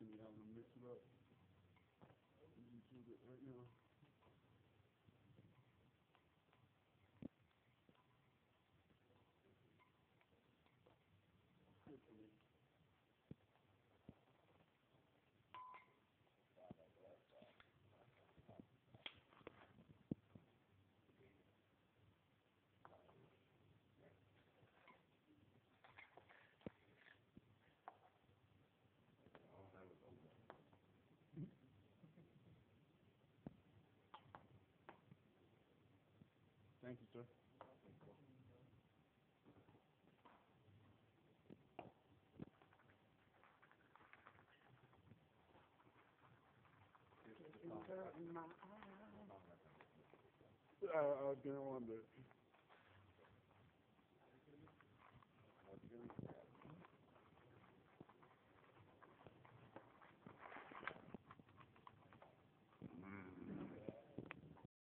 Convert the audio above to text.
Can you have them mix it up? You choose it right now. Good for me. Thank you, sir. I didn't want to.